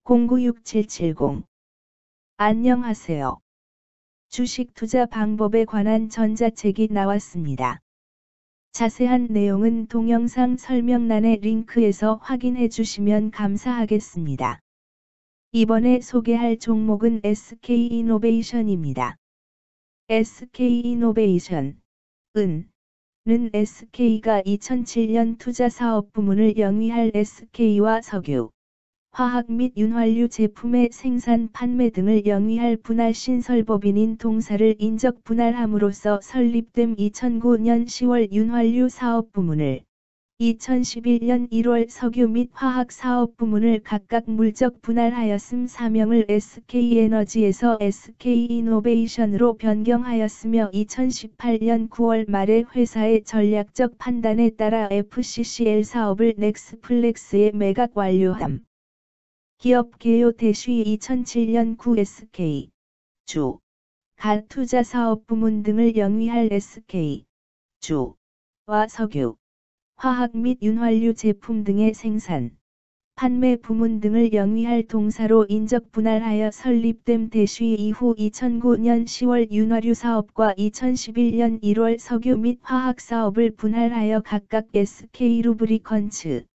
096770. 안녕하세요. 주식 투자 방법에 관한 전자책이 나왔습니다. 자세한 내용은 동영상 설명란의 링크에서 확인해 주시면 감사하겠습니다. 이번에 소개할 종목은 SK이노베이션입니다. SK이노베이션, 는 SK가 2007년 투자사업 부문을 영위할 SK와 석유, 화학 및 윤활유 제품의 생산 판매 등을 영위할 분할 신설법인인 동사를 인적 분할함으로써 설립됨. 2009년 10월 윤활유 사업 부문을, 2011년 1월 석유 및 화학 사업 부문을 각각 물적 분할하였음. 사명을 SK에너지에서 SK이노베이션으로 변경하였으며 2018년 9월 말에 회사의 전략적 판단에 따라 FCCL 사업을 넥스플렉스에 매각 완료함. 기업 개요 대쉬 2007년 9 SK 주, 가 투자 사업 부문 등을 영위할 SK 주와 석유, 화학 및 윤활유 제품 등의 생산, 판매 부문 등을 영위할 동사로 인적 분할하여 설립됨. 대쉬 이후 2009년 10월 윤활유 사업과 2011년 1월 석유 및 화학 사업을 분할하여 각각 SK루브리컨츠,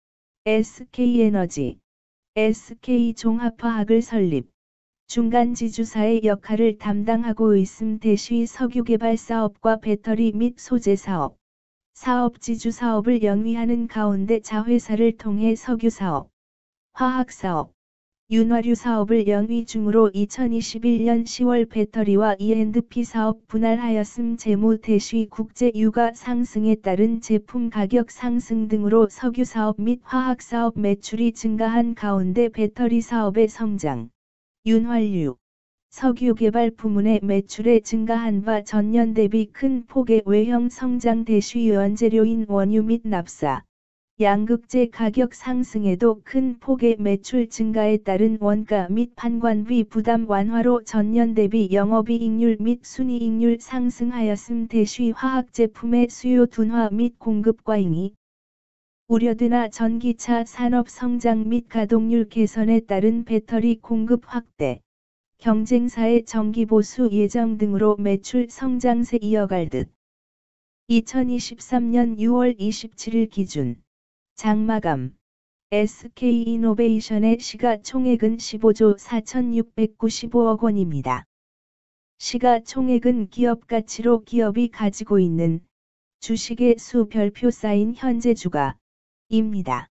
SK에너지, SK종합화학을 설립, 중간지주사의 역할을 담당하고 있음. 대쉬 석유개발 사업과 배터리 및 소재 사업, 사업지주 사업을 영위하는 가운데 자회사를 통해 석유사업, 화학사업, 윤활유 사업을 영위 중으로 2021년 10월 배터리와 E&P 사업 분할하였음. 재무 대쉬 국제 유가 상승에 따른 제품 가격 상승 등으로 석유 사업 및 화학 사업 매출이 증가한 가운데 배터리 사업의 성장, 윤활유, 석유 개발 부문의 매출의 증가한 바 전년 대비 큰 폭의 외형 성장. 대쉬 원재료인 원유 및 납사, 양극재 가격 상승에도 큰 폭의 매출 증가에 따른 원가 및 판관비 부담 완화로 전년 대비 영업이익률 및 순이익률 상승하였음. 대쉬 화학 제품의 수요 둔화 및 공급 과잉이 우려되나 전기차 산업 성장 및 가동률 개선에 따른 배터리 공급 확대, 경쟁사의 정기 보수 예정 등으로 매출 성장세 이어갈 듯. 2023년 6월 27일 기준 장마감 SK이노베이션의 시가총액은 15조 4,695억 원입니다. 시가총액은 기업가치로 기업이 가지고 있는 주식의 수 별표 쌓인 현재 주가입니다.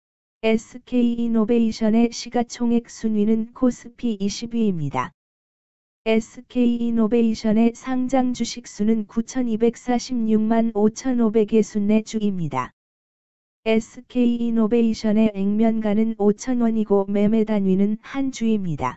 SK이노베이션의 시가총액 순위는 코스피 20위입니다. SK이노베이션의 상장 주식 수는 9,246만 5,500개 순내 주입니다. SK이노베이션의 액면가는 5,000원이고 매매 단위는 한 주입니다.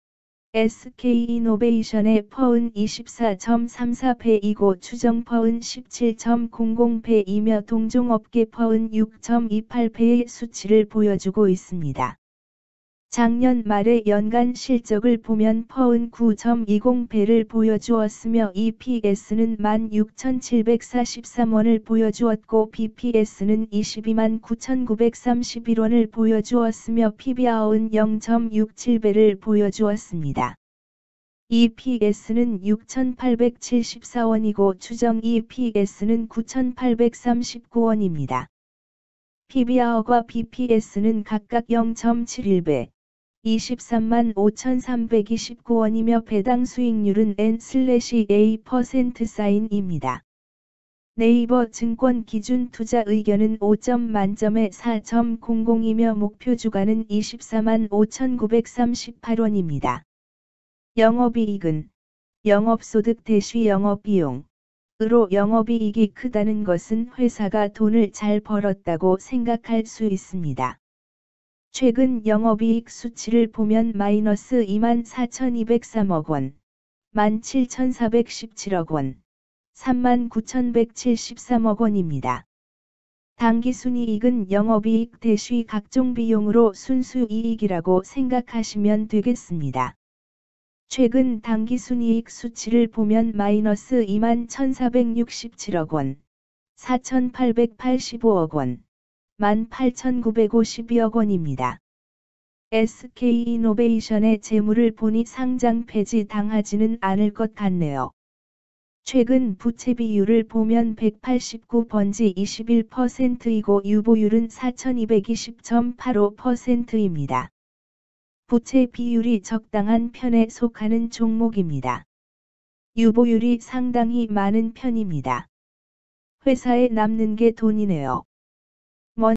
SK이노베이션의 퍼은 24.34배이고 추정 퍼은 17.00배이며 동종업계 퍼은 6.28배의 수치를 보여주고 있습니다. 작년 말의 연간 실적을 보면 퍼은 9.20배를 보여주었으며 EPS는 16,743원을 보여주었고 BPS는 229,931원을 보여주었으며 PBR은 0.67배를 보여주었습니다. EPS는 6,874원이고 추정 EPS는 9,839원입니다. PBR과 BPS는 각각 0.71배, 23만 5,329원이며 배당 수익률은 N/A%입니다. 네이버 증권 기준 투자 의견은 5점 만점에 4.00이며 목표 주가는 24만 5,938원입니다. 영업이익은 영업소득 대쉬 영업비용 으로 영업이익이 크다는 것은 회사가 돈을 잘 벌었다고 생각할 수 있습니다. 최근 영업이익 수치를 보면 마이너스 24,203억 원, 17,417억 원, 39,173억 원입니다. 당기순이익은 영업이익 대쉬 각종 비용으로 순수이익이라고 생각하시면 되겠습니다. 최근 당기순이익 수치를 보면 마이너스 21,467억 원, 4,885억 원, 18,952억 원입니다. SK이노베이션의 재물을 보니 상장 폐지 당하지는 않을 것 같네요. 최근 부채 비율을 보면 189번지 21%이고 유보율은 4220.85%입니다. 부채 비율이 적당한 편에 속하는 종목입니다. 유보율이 상당히 많은 편입니다. 회사에 남는 게 돈이네요.